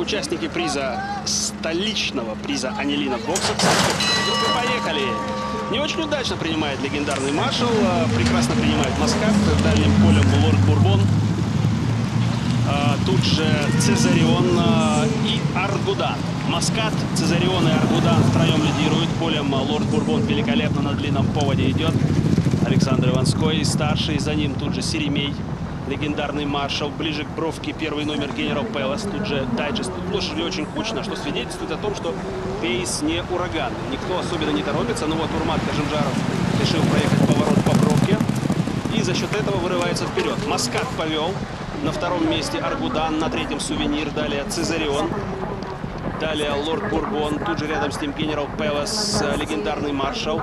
участники приза, столичного приза Анилина в боксах. Поехали! Не очень удачно принимает легендарный маршал. Прекрасно принимает Маскат. Дальним полем Лорд Бурбон. Тут же Цезарион и Аргудан. Маскат, Цезарион и Аргудан втроем лидируют. Полем Лорд Бурбон великолепно на длинном поводе идет. Александр Иванской старший. За ним тут же Серемей, легендарный маршал. Ближе к бровке первый номер Генерал Пелос. Тут же Дайджест. Тут лошади очень кучно, что свидетельствует о том, что пейс не ураган. Никто особенно не торопится. Но вот Урмат Кажимжаров решил проехать поворот по бровке. И за счет этого вырывается вперед. Маскат повел. На втором месте Аргудан, на третьем Сувенир. Далее Цезарион. Далее Лорд Бурбон. Тут же рядом с ним Генерал Пелос, легендарный маршал.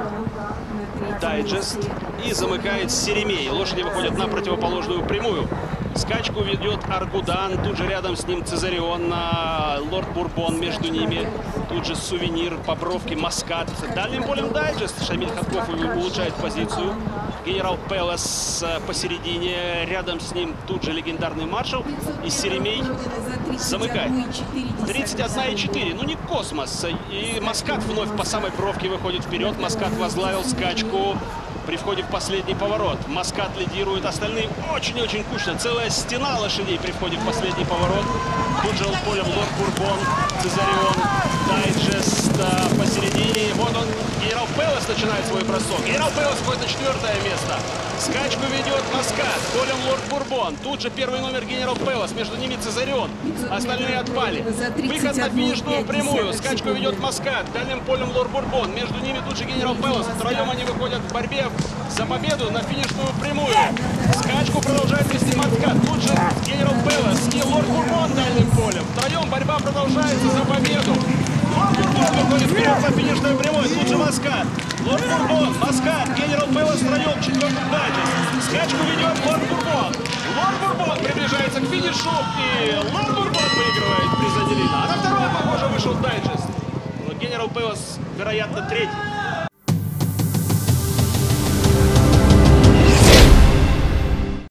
Дайджест. И замыкает Серемей. Лошади выходят на противоположную прямую. Скачку ведет Аргудан. Тут же рядом с ним Цезарион, Лорд Бурбон между ними. Тут же Сувенир, по бровке Маскат. Дальним полем Дайджест. Шамиль Ходков улучшает позицию. Генерал Пелос посередине. Рядом с ним тут же легендарный маршал. И Серемей замыкает. 31,4. Ну не космос. И Маскат вновь по самой бровке выходит вперед. Маскат возглавил скачку при входе в последний поворот. Маскат лидирует. Остальные очень-очень кучно. Целая стена лошадей при входе в последний поворот. Тут же полем Лорд Бурбон, Цезарион, Дайджест посередине. Вот он, Генерал Пелос начинает свой бросок. Генерал Пелос входит на 4-е место. Скачку ведет Маскат. Полем Лорд Бурбон. Тут же первый номер Генерал Пелос. Между ними Цезарион. Остальные отпали. Выход на финишную прямую. Скачку ведет Маскат. Дальним полем Лорд Бурбон. Между ними тут же Генерал Пелос. Втроем они выходят в борьбе за победу на финишную прямую. Скачку продолжает вести Маскат. Тут же Генерал Пелос и Лорд Бурбон дальним полем. Втроем борьба продолжается за победу. Лорд Бурбон выходит вперед за финишную прямую. Тут же Маскат. Лорд Бурбон, Маскат, Генерал Пелос втроем, четвертый Дайджест. Скачку ведет Лорд Бурбон. Лорд Бурбон приближается к финишу. И Лорд Бурбон выигрывает приз Анилина. А на втором, похоже, вышел Дайджест. Генерал Пелос, вероятно, третий.